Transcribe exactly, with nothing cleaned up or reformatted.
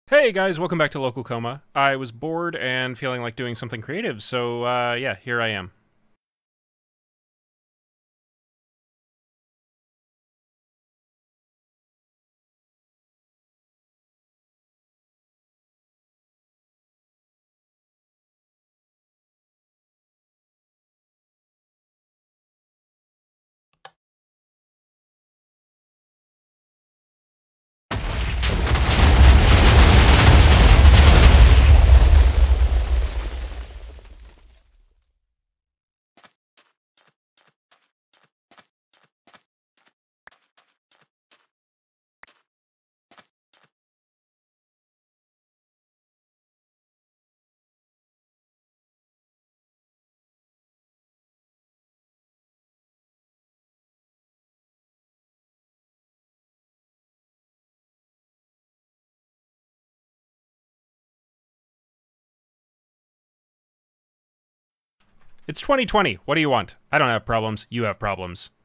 Hey guys, welcome back to Local Coma. I was bored and feeling like doing something creative, so uh, yeah, here I am. It's twenty twenty. What do you want? I don't have problems. You have problems.